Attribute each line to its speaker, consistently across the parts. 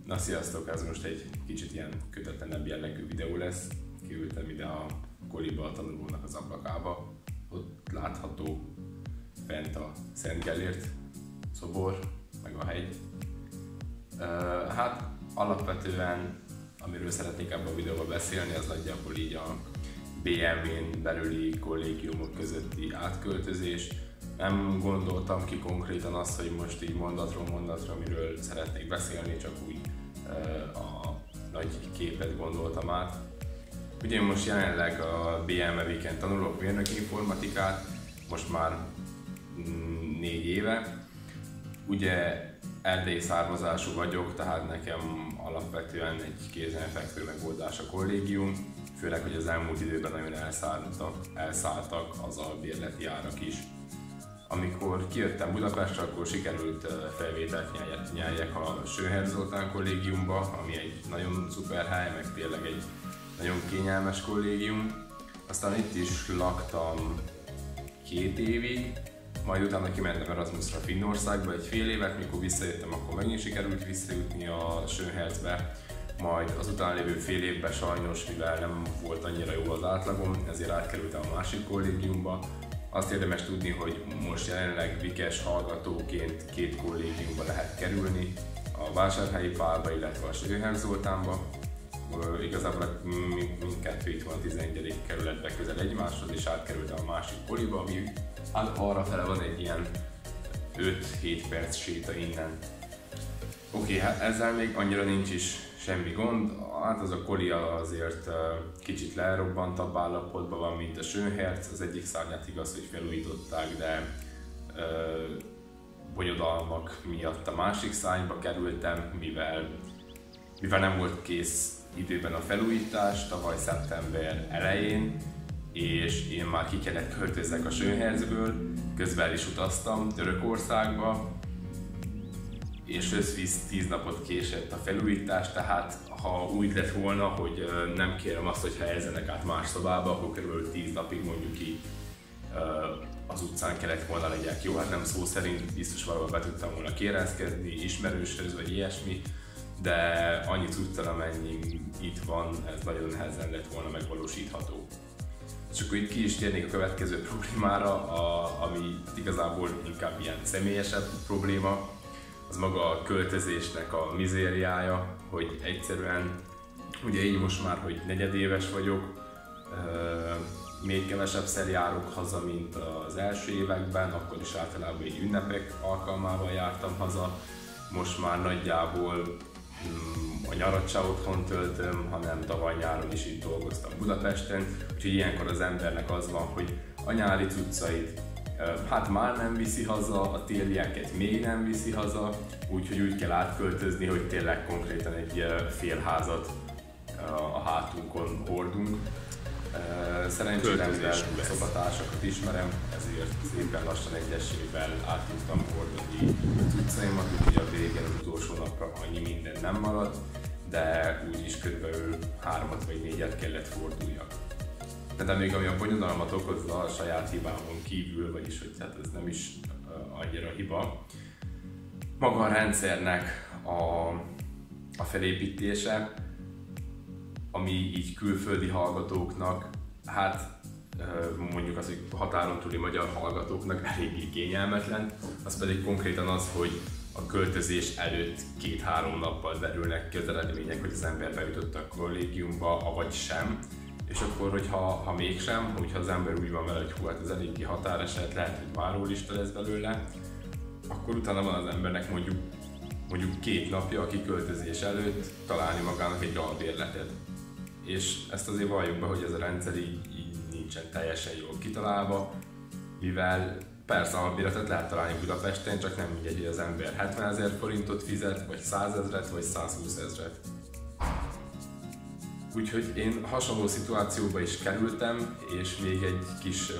Speaker 1: Na sziasztok, ez most egy kicsit ilyen kötetlenebb jellegű videó lesz. Kiültem ide a koliba a tanulónak az ablakába. Ott látható fent a Szent Gellért szobor, meg a hegy. Hát alapvetően, amiről szeretnék ebben a videóban beszélni, az nagyjából így a BMW-n belüli kollégiumok közötti átköltözés. Nem gondoltam ki konkrétan azt, hogy most így mondatról mondatra, miről szeretnék beszélni, csak úgy a nagy képet gondoltam át. Ugye én most jelenleg a BMW-ken tanulok mérnöki informatikát, most már 4 éve. Ugye erdélyi származású vagyok, tehát nekem alapvetően egy kézenfekvő megoldás a kollégium, főleg, hogy az elmúlt időben nagyon elszálltak az albérleti árak is. Amikor kijöttem Budapestre, akkor sikerült felvételt nyeljek a Schönherr Zoltán kollégiumba, ami egy nagyon szuper hely, meg tényleg egy nagyon kényelmes kollégium. Aztán itt is laktam 2 évig, majd utána kimentem Erasmusra Finnországba egy fél évet, mikor visszajöttem, akkor megint sikerült visszajutni a Schönherrbe. Majd az utána lévő fél évben sajnos, mivel nem volt annyira jó az átlagom, ezért átkerültem a másik kollégiumba. Azt érdemes tudni, hogy most jelenleg vikes hallgatóként 2 kollégiumba lehet kerülni, a Vásárhelyi Pálba, illetve a Schönherr Zoltánba. Igazából mindkettő itt van a 11. kerületben közel egymáshoz, és átkerültem a másik koliba, ami arra fele van egy ilyen 5-7 perc séta innen. Oké, hát ezzel még annyira nincs is semmi gond, hát az a koli azért kicsit lerobbantabb állapotban van, mint a Schönherr. Az egyik szárnyát igaz, hogy felújították, de bonyodalmak miatt a másik szárnyba kerültem, mivel nem volt kész időben a felújítás, tavaly szeptember elején, és én már ki kellett költözzek a Schönherrből, közben el is utaztam Törökországba, és összvisz 10 napot késett a felújítás, tehát ha úgy lett volna, hogy nem kérem azt, hogy helyezzenek át más szobába, akkor kb. 10 napig mondjuk így az utcán kellett volna legyek. Jó, hát nem szó szerint, biztos valahol be tudtam volna kérelmezkedni, ismerőshöz vagy ilyesmi, de annyi cuccal, amennyi itt van, ez nagyon nehezen lett volna megvalósítható. És akkor itt ki is térnék a következő problémára, ami igazából inkább ilyen személyesebb probléma. Az maga a költözésnek a mizériája, hogy egyszerűen, ugye így most már, hogy negyedéves vagyok, még kevesebbszer járok haza, mint az első években, akkor is általában így ünnepek alkalmával jártam haza. Most már nagyjából a nyarat se otthon töltöm, hanem tavaly nyáron is itt dolgoztam Budapesten, úgyhogy ilyenkor az embernek az van, hogy a nyári cuccait hát már nem viszi haza, a télieket még nem viszi haza, úgyhogy úgy kell átköltözni, hogy tényleg konkrétan egy félházat a hátunkon hordunk. Szerencsére, mivel szobatársakat ismerem, ezért szépen lassan egyesével át tudtam hordani cuccaimat, úgyhogy a végén az utolsó napra annyi minden nem maradt, de úgyis körülbelül 3 vagy 4-et kellett forduljak. De még ami a bonyodalmat okozza a saját hibámon kívül, vagyis hogy hát ez nem is annyira hiba, maga a rendszernek a felépítése, ami így külföldi hallgatóknak, hát mondjuk az, hogy határon túli magyar hallgatóknak eléggé kényelmetlen, az pedig konkrétan az, hogy a költözés előtt 2-3 nappal derülnek ki az eredmények, hogy az ember bejutott a kollégiumba, avagy sem. És akkor, hogyha mégsem, hogyha az ember úgy van vele, hogy hú, hát ez eléggé határeset, lehet, hogy várólista lesz belőle, akkor utána van az embernek mondjuk 2 napja a kiköltözés előtt találni magának egy albérletet. És ezt azért valljuk be, hogy ez a rendszer így nincsen teljesen jól kitalálva, mivel persze albérletet lehet találni Budapesten, csak nem mindegy, hogy az ember 70 000 forintot fizet, vagy 100 000 vagy 120 000. Úgyhogy én hasonló szituációba is kerültem, és még egy kis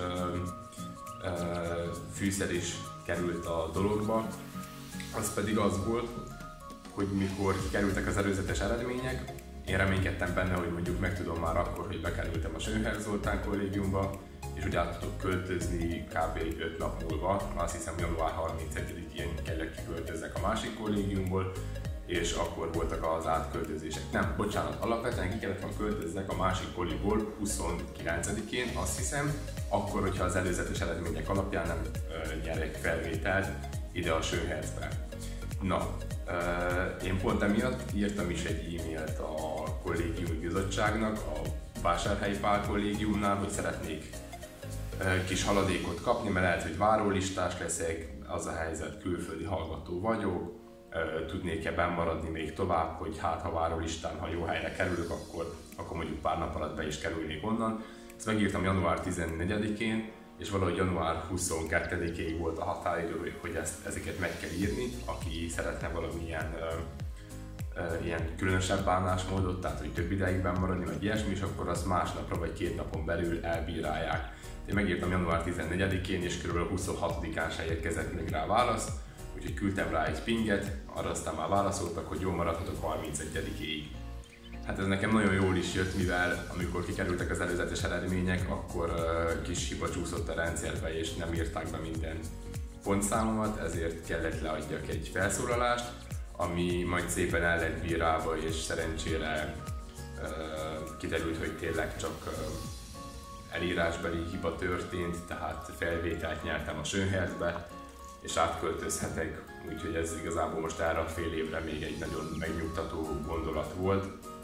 Speaker 1: fűszer is került a dologba. Az pedig az volt, hogy mikor kerültek az előzetes eredmények, én reménykedtem benne, hogy mondjuk megtudom már akkor, hogy bekerültem a Schönherr Zoltán kollégiumba, és hogy át tudok költözni kb. 5 nap múlva, azt hiszem január 31-én kellett kiköltözzek a másik kollégiumból, és akkor voltak az átköltözések. Nem, bocsánat, alapvetően ki kellett volna költözzek a másik koliból 29-én, azt hiszem, akkor, hogyha az előzetes eredmények alapján nem nyerek felvételt ide a Schönherzbe. Na, én pont emiatt írtam is egy e-mailt a kollégiumi bizottságnak, a Vásárhelyi Pál kollégiumnál, hogy szeretnék kis haladékot kapni, mert lehet, hogy várólistás leszek, az a helyzet, külföldi hallgató vagyok, tudnék-e benn maradni még tovább, hogy hát ha várólistán, ha jó helyre kerülök, akkor mondjuk pár nap alatt be is kerülnék onnan. Ezt megírtam január 14-én, és valahogy január 22-ig volt a határidő, hogy ezeket meg kell írni, aki szeretne valamilyen ilyen különösebb bánásmódot, tehát hogy több ideig benn maradni, vagy ilyesmi, és akkor azt másnapra vagy 2 napon belül elbírálják. Én megírtam január 14-én, és kb. 26-án se érkezett még rá válasz, úgyhogy küldtem rá egy pinget, arra aztán már válaszoltak, hogy jól maradhatok 31-ig. Hát ez nekem nagyon jól is jött, mivel amikor kikerültek az előzetes eredmények, akkor kis hiba csúszott a rendszerbe, és nem írták be minden pontszámomat, ezért kellett leadjak egy felszólalást, ami majd szépen el lett bírálva, és szerencsére kiderült, hogy tényleg csak elírásbeli hiba történt, tehát felvételt nyertem a Schönherzbe, és átköltözhetek, úgyhogy ez igazából most erre a fél évre még egy nagyon megnyugtató gondolat volt.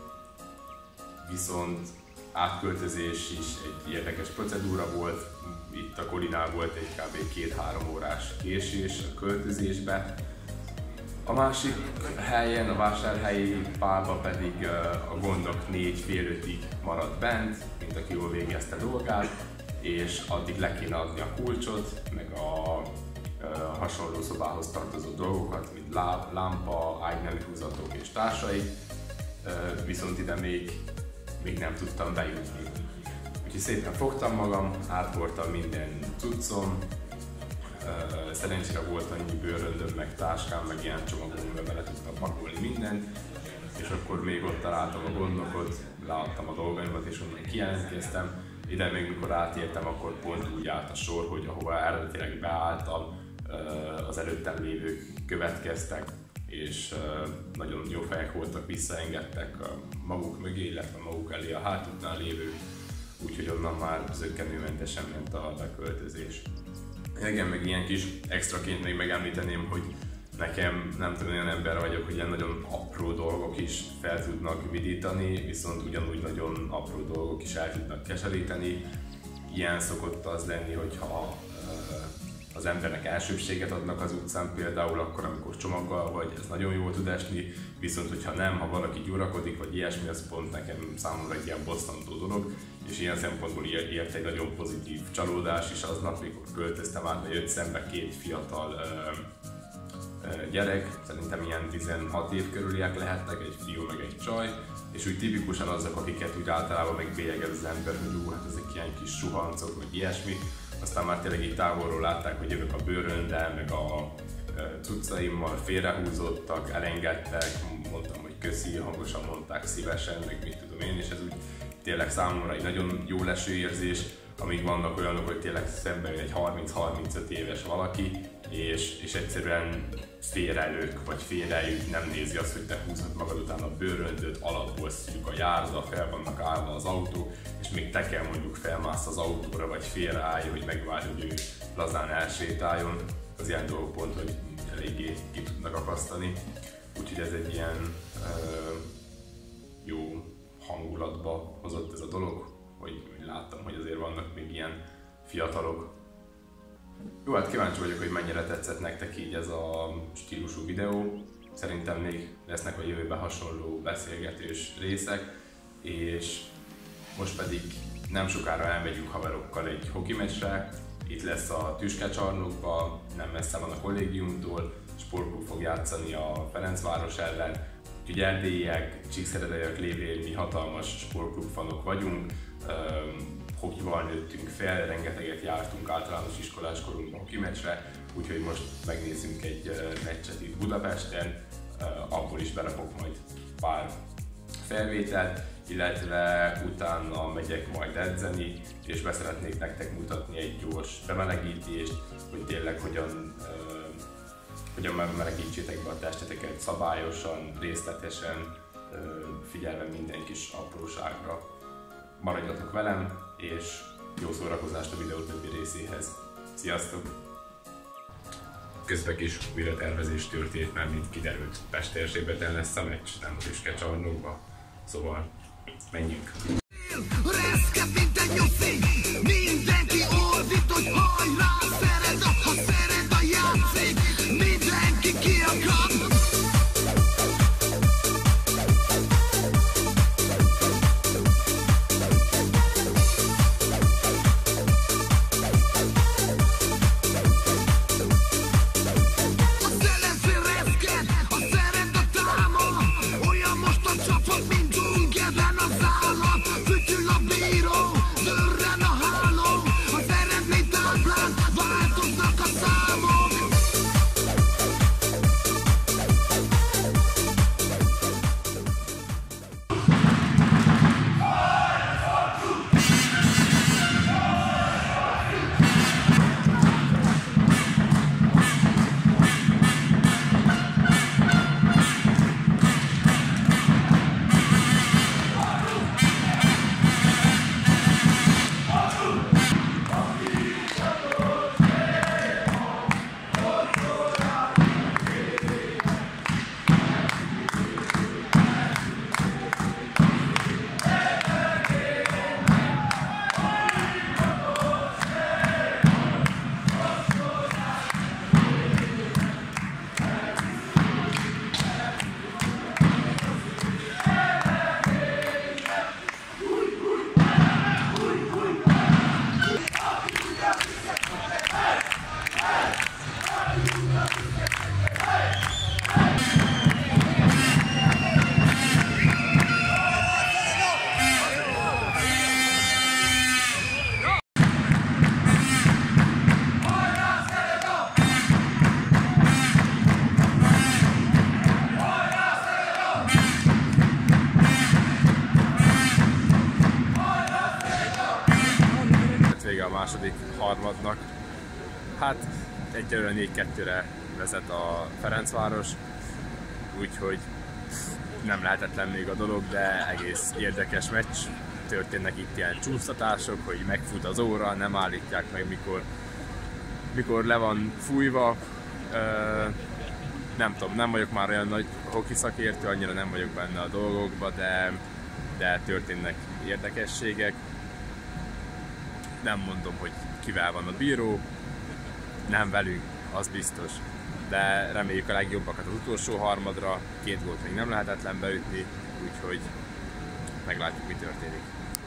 Speaker 1: Viszont átköltözés is egy érdekes procedúra volt, itt a Kolinál volt egy kb. 2-3 órás késés a költözésbe. A másik helyen, a Vásárhelyi Pálba pedig a gondok 4-4:30-ig maradt bent, mint aki jól végezte dolgát, és addig le kéne adni a kulcsot, meg a hasonló szobához tartozó dolgokat, mint lámpa, ágynemhúzatok és társai, viszont ide még nem tudtam bejutni. Úgyhogy szépen fogtam magam, átvortam minden cuccom, szerencsére volt annyi bőröndöm, meg táskám, meg ilyen csomagom, amivel bele tudtam pakolni mindent, és akkor még ott találtam a gondnokot, leadtam a dolgaimat, és onnan kijelentkeztem. Ide még mikor átértem, akkor pont úgy állt a sor, hogy ahova eredetileg beálltam, az előttem lévők következtek, és nagyon jó fejek voltak, visszaengedtek maguk mögé, illetve maguk elé a hátuknál lévők, úgyhogy onnan már zökkenőmentesen ment a beköltözés. Igen, meg ilyen kis extraként még megemlíteném, hogy nekem nem tudom, olyan ember vagyok, hogy ilyen nagyon apró dolgok is fel tudnak vidítani, viszont ugyanúgy nagyon apró dolgok is el tudnak keseríteni. Ilyen szokott az lenni, hogyha az embernek elsőbséget adnak az utcán például, akkor amikor csomaggal vagy, ez nagyon jól tud esni, viszont hogyha nem, ha valaki gyurakodik vagy ilyesmi, az pont nekem számomra egy ilyen bosszantó dolog, és ilyen szempontból ért egy nagyon pozitív csalódás is aznap, mikor költöztem át, jött szembe 2 fiatal gyerek, szerintem ilyen 16 év körüliek lehetnek, egy fiú meg egy csaj, és úgy tipikusan azok, akiket úgy általában megbélyegez az ember, hogy hát ezek ilyen kis suhancok, meg ilyesmi. Aztán már tényleg így távolról látták, hogy jövök a bőröndel, meg a cuccaimmal, félrehúzottak, elengedtek, mondtam, hogy köszi, hangosan mondták, szívesen, meg mit tudom én, és ez úgy tényleg számomra egy nagyon jó leső érzés, amíg vannak olyanok, hogy tényleg szemben jön egy 30-35 éves valaki, és egyszerűen félrelők, vagy félreljük, nem nézi azt, hogy te húzod magad után a bőröndöt, alapból szűk a járda, fel vannak állva az autó, és még te kell mondjuk felmász az autóra, vagy félreállj, hogy megvárj, hogy ő lazán elsétáljon. Az ilyen dolgok pont, hogy eléggé ki tudnak akasztani. Úgyhogy ez egy ilyen jó hangulatba hozott ez a dolog, hogy láttam, hogy azért vannak még ilyen fiatalok. Jó, hát kíváncsi vagyok, hogy mennyire tetszett nektek így ez a stílusú videó. Szerintem még lesznek a jövőben hasonló beszélgetős részek, és most pedig nem sokára elmegyünk haverokkal egy hoki meccsre. Itt lesz a Tüskecsarnokban, nem messze van a kollégiumtól, sportklub fog játszani a Ferencváros ellen. Úgyhogy erdélyiek, csíkszeredaiak lévén mi hatalmas sportklub fanok vagyunk. Hokival nőttünk fel, rengeteget jártunk általános iskolás korunkban hoki meccsre, úgyhogy most megnézzünk egy meccset itt Budapesten, abból is berakok majd pár felvételt, illetve utána megyek majd edzeni, és beszeretnék nektek mutatni egy gyors bemelegítést, hogy tényleg hogyan hogyan melegítsétek be a testeteket szabályosan, részletesen, figyelve minden kis apróságra. Maradjatok velem, és jó szórakozást a videó többi részéhez. Sziasztok! Közben is újra tervezés történt, mert mint kiderült, Pest térségben lesz a meccs, nem a Tüskecsarnokba. Szóval menjünk!
Speaker 2: Reszket, mint egy nyuszi, mindenki ordít, hogy hajrá, szered, ha szered a játszik, mindenki kiakad.
Speaker 1: Vége a második harmadnak. Hát egyelőre 4-2-re vezet a Ferencváros, úgyhogy nem lehetetlen még a dolog, de egész érdekes meccs. Történnek itt ilyen csúsztatások, hogy megfut az óra, nem állítják meg mikor le van fújva. Nem tudom, nem vagyok már olyan nagy hoki szakértő, annyira nem vagyok benne a dolgokba, de történnek érdekességek. Nem mondom, hogy kivel van a bíró, nem velünk, az biztos. De reméljük a legjobbakat az utolsó harmadra, 2 gólt még nem lehetetlen beütni, úgyhogy meglátjuk, mi történik.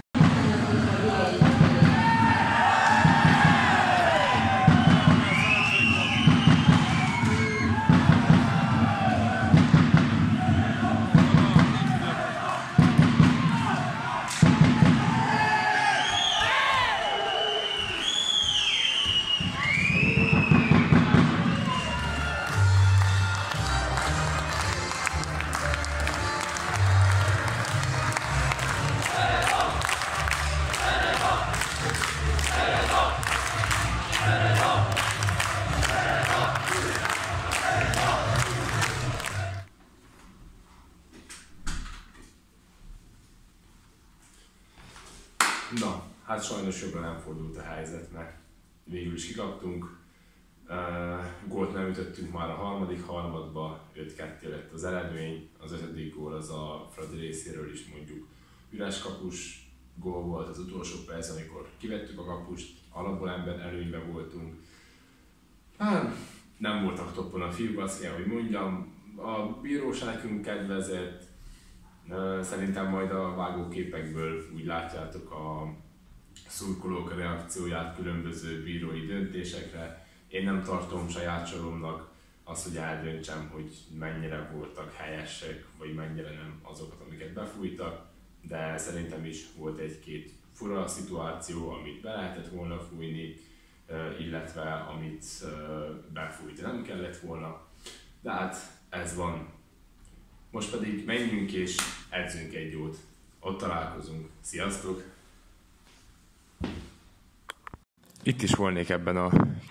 Speaker 1: Na, hát sajnos jobbra nem fordult a helyzet, mert végül is kikaptunk. Gólt nem ütöttünk már a harmadik harmadba, 5-2 lett az eredmény. Az 5. gól az a Fradi részéről is mondjuk üres kapus gól volt az utolsó perc, amikor kivettük a kapust, alapból ember előnyben voltunk. Hát, nem voltak toppon a fiúk, azt kell, hogy mondjam. A bíróság nekünk kedvezett. Szerintem majd a vágóképekből úgy látjátok a szurkolók reakcióját különböző bírói döntésekre. Én nem tartom saját soromnak azt, hogy eldöntsem, hogy mennyire voltak helyesek, vagy mennyire nem azokat, amiket befújtak, de szerintem is volt egy-két fura szituáció, amit be lehetett volna fújni, illetve amit befújni nem kellett volna, de hát ez van. Most pedig menjünk és edzünk egy jót. Ott találkozunk. Sziasztok! Itt is volnék ebben a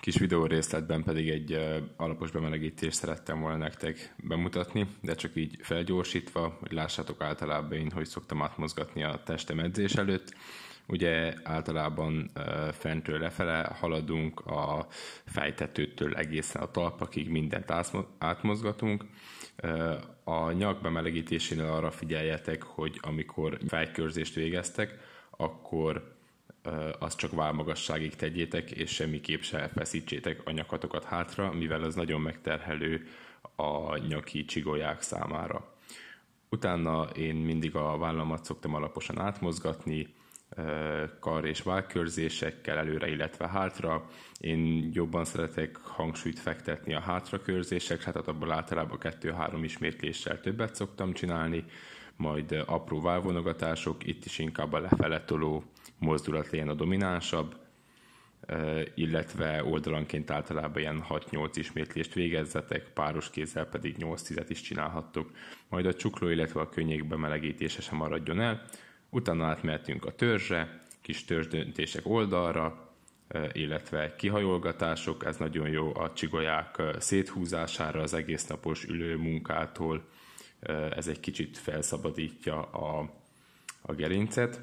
Speaker 1: kis videó részletben pedig egy alapos bemelegítést szerettem volna nektek bemutatni, de csak így felgyorsítva, hogy lássátok általában én, hogy szoktam átmozgatni a testem edzés előtt. Ugye általában fentről lefele haladunk, a fejtetőtől egészen a talpakig mindent átmozgatunk. A nyak bemelegítésénél arra figyeljetek, hogy amikor fejkörzést végeztek, akkor azt csak vállmagasságig tegyétek, és semmiképp se feszítsétek a nyakatokat hátra, mivel az nagyon megterhelő a nyaki csigolyák számára. Utána én mindig a vállamat szoktam alaposan átmozgatni, kar- és vállkörzésekkel előre, illetve hátra. Én jobban szeretek hangsúlyt fektetni a hátrakörzésekre, tehát abból általában 2-3 ismétléssel többet szoktam csinálni, majd apró válvonogatások, itt is inkább a lefele toló mozdulat legyen a dominánsabb, illetve oldalanként általában ilyen 6-8 ismétlést végezzetek, páros kézzel pedig 8-10-et is csinálhattok. Majd a csukló, illetve a könnyék bemelegítése sem maradjon el. Utána átmehetünk a törzsre, kis törzsdöntések oldalra, illetve kihajolgatások, ez nagyon jó a csigolyák széthúzására, az egész napos ülő munkától, ez egy kicsit felszabadítja a gerincet.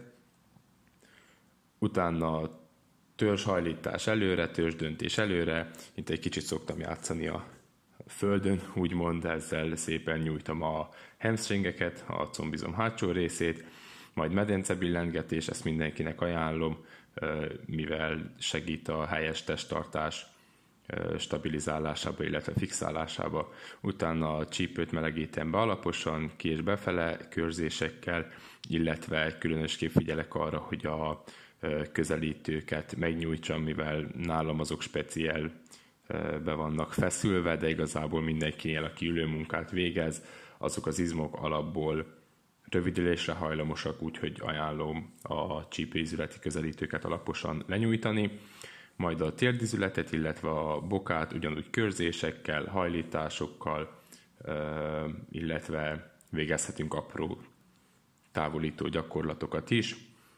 Speaker 1: Utána törzshajlítás előre, törzsdöntés előre, itt egy kicsit szoktam játszani a földön, úgymond ezzel szépen nyújtam a hamstringeket, a combizom hátsó részét, majd medencebillentgetés, ezt mindenkinek ajánlom, mivel segít a helyes testtartás stabilizálásába, illetve fixálásába. Utána a csípőt melegítem be alaposan, ki- és befele körzésekkel, illetve különösképp figyelek arra, hogy a közelítőket megnyújtsam, mivel nálam azok speciál be vannak feszülve, de igazából mindenkinél, aki ülőmunkát végez, azok az izmok alapból rövidülésre hajlamosak, úgyhogy ajánlom a csípőizületi közelítőket alaposan lenyújtani, majd a térdizületet, illetve a bokát ugyanúgy körzésekkel, hajlításokkal, illetve végezhetünk apró távolító gyakorlatokat is.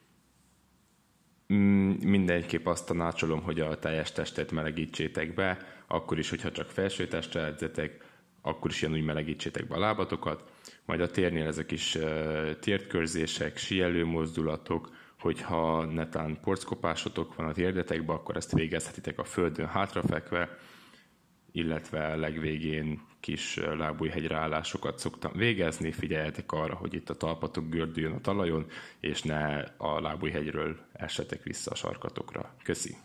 Speaker 1: Mindenképp azt tanácsolom, hogy a teljes testet melegítsétek be, akkor is, hogyha csak felső testre edzetek, akkor is ugyanúgy melegítsétek be a lábatokat, majd a térnél ezek is térdkörzések, síelő mozdulatok, hogyha netán porckopásotok van a térdetekbe, akkor ezt végezhetitek a földön hátrafekve, illetve a legvégén kis lábújhegyre állásokat szoktam végezni, figyeljetek arra, hogy itt a talpatok gördüljön a talajon, és ne a lábújhegyről essetek vissza a sarkatokra. Köszi!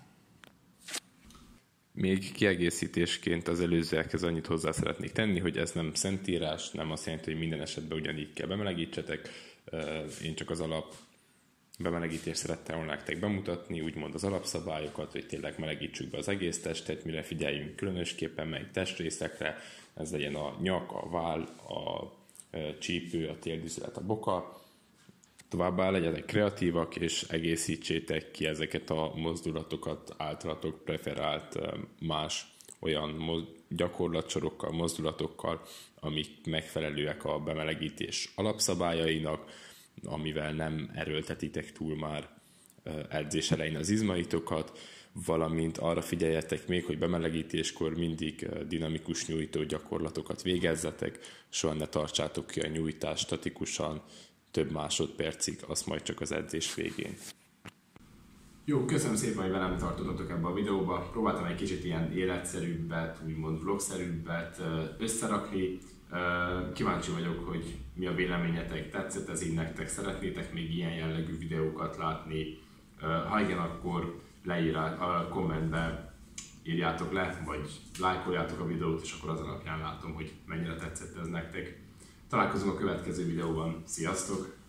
Speaker 1: Még kiegészítésként az előzőekhez annyit hozzá szeretnék tenni, hogy ez nem szentírás, nem azt jelenti, hogy minden esetben ugyanígy kell bemelegítsetek. Én csak az alap bemelegítést szerettem volna nektek bemutatni, úgymond az alapszabályokat, hogy tényleg melegítsük be az egész testet, mire figyeljünk különösképpen, melyik testrészekre, ez legyen a nyak, a váll, a csípő, a térdizület, a boka. Továbbá legyetek kreatívak, és egészítsétek ki ezeket a mozdulatokat általatok preferált más olyan gyakorlatsorokkal, mozdulatokkal, amik megfelelőek a bemelegítés alapszabályainak, amivel nem erőltetitek túl már edzés elején az izmaitokat, valamint arra figyeljetek még, hogy bemelegítéskor mindig dinamikus nyújtó gyakorlatokat végezzetek, soha ne tartsátok ki a nyújtást statikusan, több másodpercig, azt majd csak az edzés végén. Jó, köszönöm szépen, hogy velem tartottatok ebbe a videóba. Próbáltam egy kicsit ilyen életszerűbbet, úgymond vlogszerűbbet összerakni. Kíváncsi vagyok, hogy mi a véleményetek, tetszett ez így nektek, szeretnétek még ilyen jellegű videókat látni. Ha igen, akkor a kommentbe írjátok le, vagy lájkoljátok a videót, és akkor az alapján látom, hogy mennyire tetszett ez nektek. Találkozunk a következő videóban. Sziasztok!